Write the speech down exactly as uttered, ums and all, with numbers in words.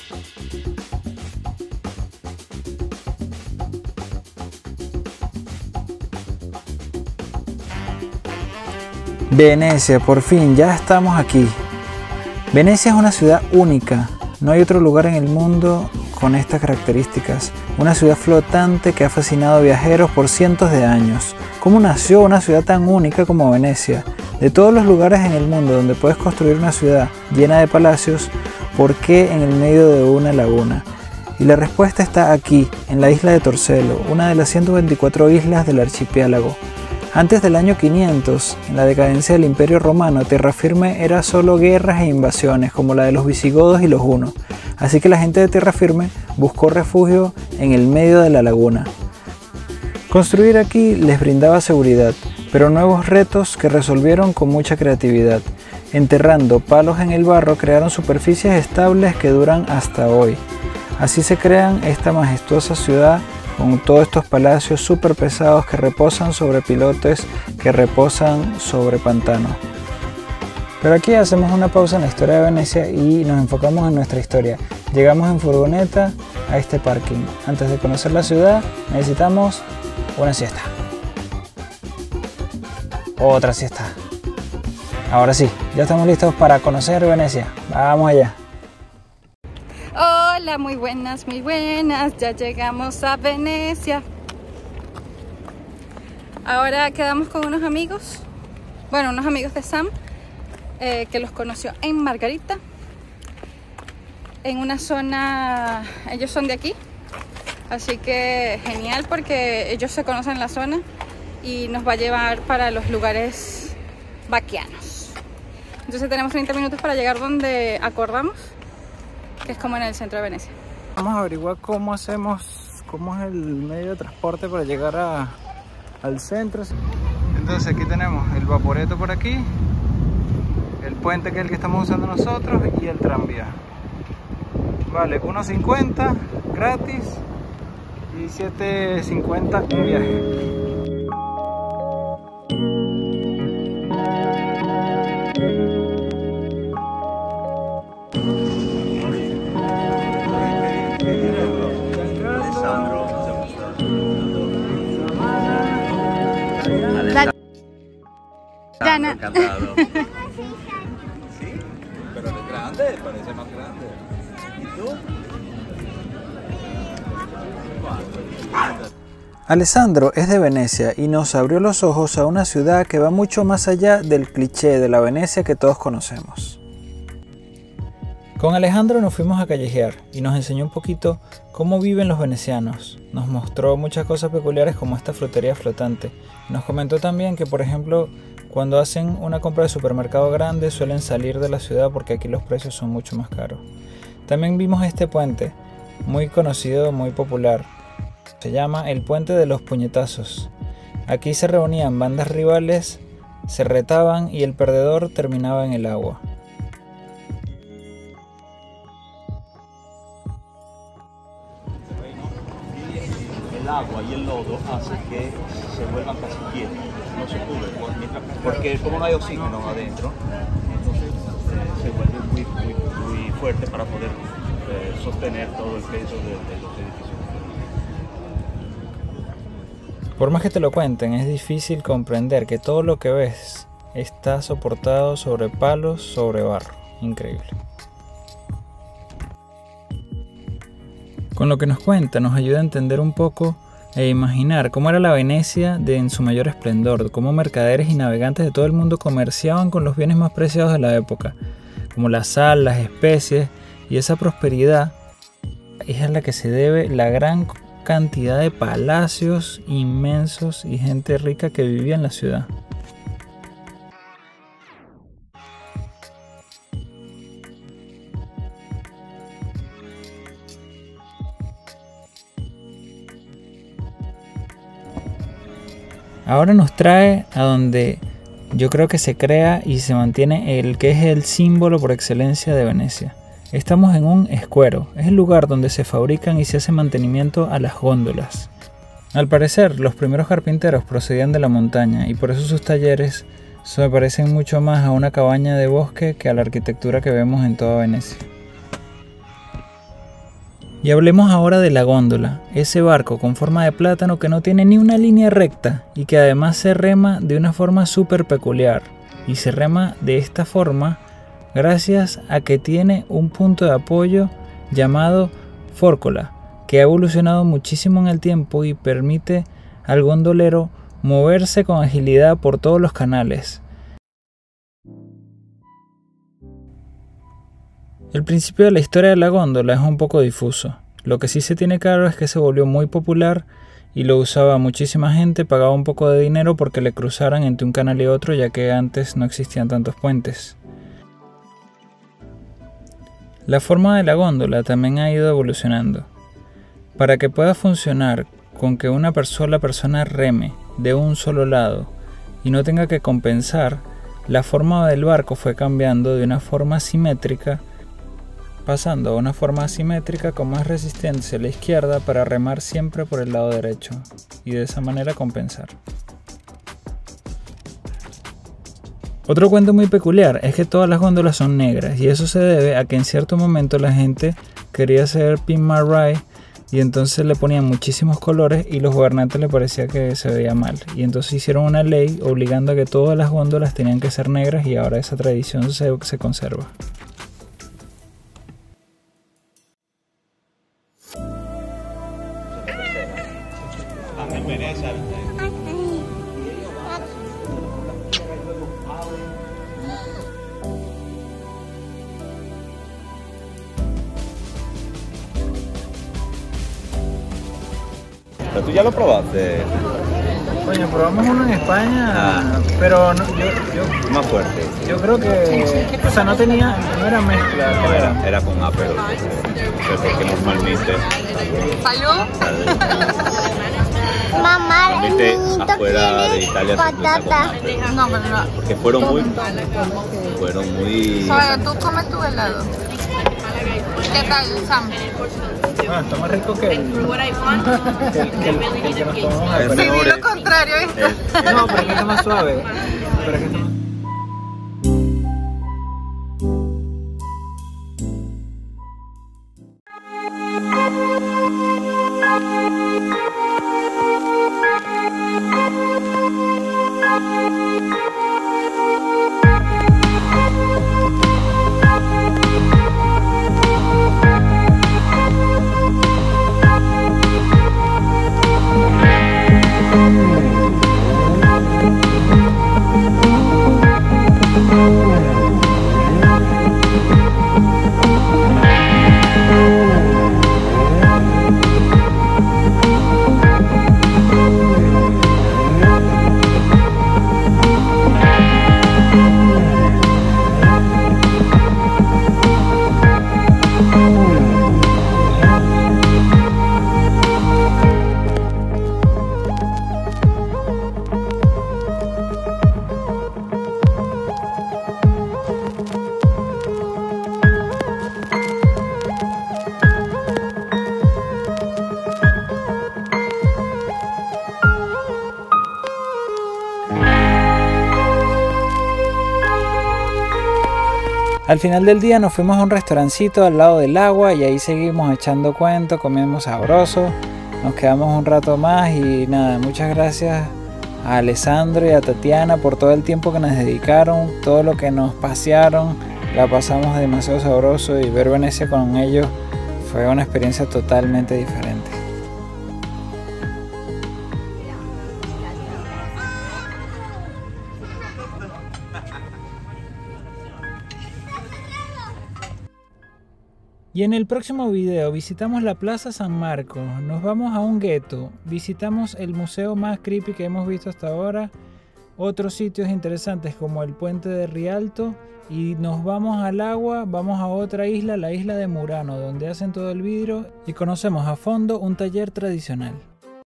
Venecia, por fin, ya estamos aquí. Venecia es una ciudad única, no hay otro lugar en el mundo con estas características. Una ciudad flotante que ha fascinado a viajeros por cientos de años. ¿Cómo nació una ciudad tan única como Venecia? De todos los lugares en el mundo donde puedes construir una ciudad llena de palacios, ¿por qué en el medio de una laguna? Y la respuesta está aquí, en la isla de Torcello, una de las ciento veinticuatro islas del archipiélago. Antes del año quinientos, en la decadencia del Imperio Romano, tierra firme era solo guerras e invasiones, como la de los visigodos y los hunos. Así que la gente de tierra firme buscó refugio en el medio de la laguna. Construir aquí les brindaba seguridad, pero nuevos retos que resolvieron con mucha creatividad. Enterrando palos en el barro crearon superficies estables que duran hasta hoy. Así se crean esta majestuosa ciudad con todos estos palacios súper pesados que reposan sobre pilotes que reposan sobre pantanos. Pero aquí hacemos una pausa en la historia de Venecia y nos enfocamos en nuestra historia. Llegamos en furgoneta a este parking. Antes de conocer la ciudad necesitamos una siesta. Otra siesta. Ahora sí, ya estamos listos para conocer Venecia. Vamos allá. Hola, muy buenas, muy buenas. Ya llegamos a Venecia. Ahora quedamos con unos amigos. Bueno, unos amigos de Sam. Eh, que los conoció en Margarita, en una zona, ellos son de aquí, así que genial porque ellos se conocen la zona y nos va a llevar para los lugares vaquianos. Entonces tenemos treinta minutos para llegar donde acordamos, que es como en el centro de Venecia. Vamos a averiguar cómo hacemos, cómo es el medio de transporte para llegar a, al centro. Entonces aquí tenemos el Vaporetto por aquí, el puente que es el que estamos usando nosotros y el tranvía. Vale, uno cincuenta gratis y siete cincuenta un viaje. Dana. Encantado. Sí, pero es grande, parece más grande. ¿Y tú? Alessandro es de Venecia y nos abrió los ojos a una ciudad que va mucho más allá del cliché de la Venecia que todos conocemos. Con Alejandro nos fuimos a callejear y nos enseñó un poquito cómo viven los venecianos. Nos mostró muchas cosas peculiares como esta frutería flotante. Nos comentó también que, por ejemplo, cuando hacen una compra de supermercado grande suelen salir de la ciudad porque aquí los precios son mucho más caros. También vimos este puente, muy conocido, muy popular. Se llama el Puente de los Puñetazos. Aquí se reunían bandas rivales, se retaban y el perdedor terminaba en el agua. El agua y el lodo hace que se vuelvan casi quietos, no se cubren, porque como no hay oxígeno adentro, entonces eh, se vuelve muy, muy, muy fuerte para poder eh, sostener todo el peso de, de los edificios. Por más que te lo cuenten, es difícil comprender que todo lo que ves está soportado sobre palos, sobre barro. Increíble. Con lo que nos cuenta nos ayuda a entender un poco e imaginar cómo era la Venecia de en su mayor esplendor, cómo mercaderes y navegantes de todo el mundo comerciaban con los bienes más preciados de la época, como la sal, las especies, y esa prosperidad es a la que se debe la gran cantidad de palacios inmensos y gente rica que vivía en la ciudad. Ahora nos trae a donde yo creo que se crea y se mantiene el que es el símbolo por excelencia de Venecia. Estamos en un escuero, es el lugar donde se fabrican y se hace mantenimiento a las góndolas. Al parecer, los primeros carpinteros procedían de la montaña y por eso sus talleres se parecen mucho más a una cabaña de bosque que a la arquitectura que vemos en toda Venecia. Y hablemos ahora de la góndola, ese barco con forma de plátano que no tiene ni una línea recta y que además se rema de una forma súper peculiar. Y se rema de esta forma gracias a que tiene un punto de apoyo llamado fórcola, que ha evolucionado muchísimo en el tiempo y permite al gondolero moverse con agilidad por todos los canales. El principio de la historia de la góndola es un poco difuso. Lo que sí se tiene claro es que se volvió muy popular y lo usaba muchísima gente, pagaba un poco de dinero porque le cruzaran entre un canal y otro, ya que antes no existían tantos puentes. La forma de la góndola también ha ido evolucionando. Para que pueda funcionar con que una sola persona reme de un solo lado y no tenga que compensar, la forma del barco fue cambiando de una forma simétrica, pasando a una forma asimétrica con más resistencia a la izquierda para remar siempre por el lado derecho y de esa manera compensar. Otro cuento muy peculiar es que todas las góndolas son negras y eso se debe a que en cierto momento la gente quería hacer Pin My Ride y entonces le ponían muchísimos colores y los gobernantes le parecía que se veía mal y entonces hicieron una ley obligando a que todas las góndolas tenían que ser negras y ahora esa tradición se, se conserva. Pero tú ya lo probaste. Coño, probamos uno en España, Ah. pero no, yo, yo, Más fuerte. yo creo que, o sea, no tenía, no era mezcla. No, era, era con Aperol. Porque normalmente. ¡Salud! Mamá, el Normalmente niñito afuera de quiere Italia se usa con patata. Aperol. No, pero no. Porque fueron muy. Fueron muy. Sabe, tú comes tu helado. ¿Qué tal, Sam? Ah, está más rico que el, que el, que el, que el que nos tomamos Es ahí. Sí, mejor, di lo eh. contrario, ¿viste? Es- No, pero es que está más suave. Pero es que está más... Al final del día nos fuimos a un restaurancito al lado del agua y ahí seguimos echando cuentos, comimos sabroso, nos quedamos un rato más y nada, muchas gracias a Alessandro y a Tatiana por todo el tiempo que nos dedicaron, todo lo que nos pasearon, la pasamos demasiado sabroso y ver Venecia con ellos fue una experiencia totalmente diferente. Y en el próximo video visitamos la Plaza San Marco, nos vamos a un gueto, visitamos el museo más creepy que hemos visto hasta ahora, otros sitios interesantes como el puente de Rialto y nos vamos al agua, vamos a otra isla, la isla de Murano, donde hacen todo el vidrio y conocemos a fondo un taller tradicional.